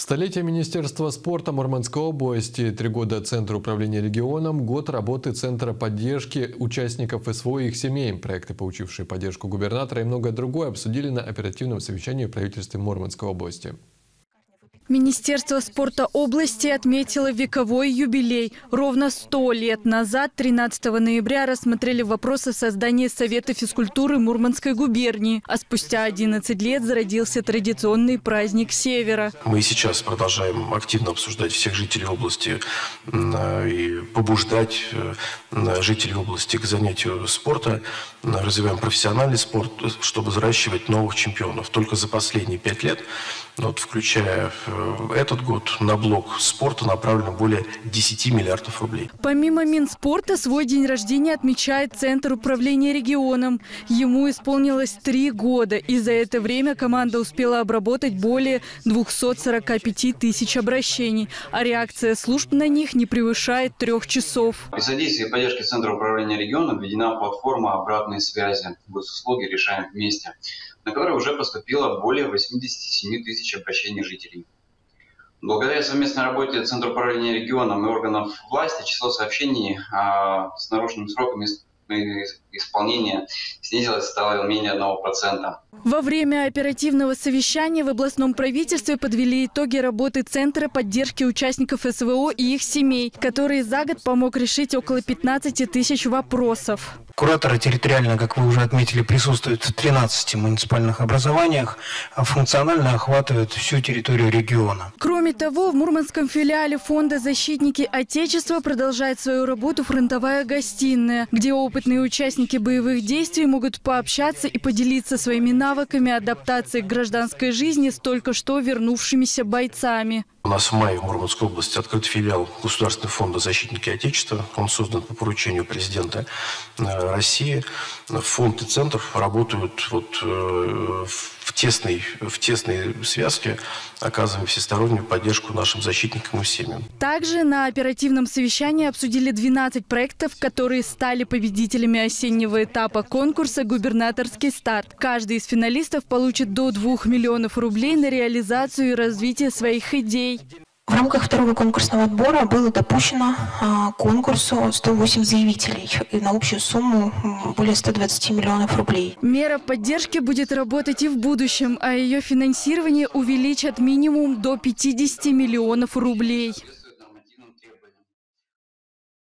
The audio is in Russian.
Столетие Министерства спорта Мурманской области, 3 года Центра управления регионом, год работы Центра поддержки участников СВО и их семей. Проекты, получившие поддержку губернатора и многое другое, обсудили на оперативном совещании в правительстве Мурманской области. Министерство спорта области отметило вековой юбилей. Ровно 100 лет назад, 13 ноября, рассмотрели вопросы создания Совета физкультуры Мурманской губернии. А спустя 11 лет зародился традиционный праздник Севера. Мы и сейчас продолжаем активно обсуждать всех жителей области и побуждать жителей области к занятию спорта. Развиваем профессиональный спорт, чтобы взращивать новых чемпионов. Только за последние 5 лет, включая этот год, на блок спорта направлено более 10 миллиардов рублей. Помимо Минспорта, свой день рождения отмечает Центр управления регионом. Ему исполнилось 3 года, и за это время команда успела обработать более 245 тысяч обращений, а реакция служб на них не превышает 3 часов. При содействии и поддержке Центра управления регионом введена платформа обратной связи «Госуслуги решаем вместе», на которой уже поступило более 87 тысяч обращений жителей. Благодаря совместной работе Центра управления регионом и органов власти число сообщений с нарушенными сроками исполнения снизилось, стало менее 1%. Во время оперативного совещания в областном правительстве подвели итоги работы Центра поддержки участников СВО и их семей, который за год помог решить около 15 тысяч вопросов. Кураторы территориально, как вы уже отметили, присутствуют в 13 муниципальных образованиях, а функционально охватывают всю территорию региона. Кроме того, в Мурманском филиале фонда «Защитники Отечества» продолжает свою работу фронтовая гостиная, где опытные участники боевых действий могут пообщаться и поделиться своими навыками адаптации к гражданской жизни с только что вернувшимися бойцами. У нас в мае в Мурманской области открыт филиал Государственного фонда «Защитники Отечества». Он создан по поручению президента России. Фонд и центр работают в тесной связке, оказывая всестороннюю поддержку нашим защитникам и семьям. Также на оперативном совещании обсудили 12 проектов, которые стали победителями осеннего этапа конкурса «Губернаторский старт». Каждый из финалистов получит до 2 миллионов рублей на реализацию и развитие своих идей. В рамках второго конкурсного отбора было допущено к конкурсу 108 заявителей на общую сумму более 120 миллионов рублей. Мера поддержки будет работать и в будущем, а ее финансирование увеличат минимум до 50 миллионов рублей.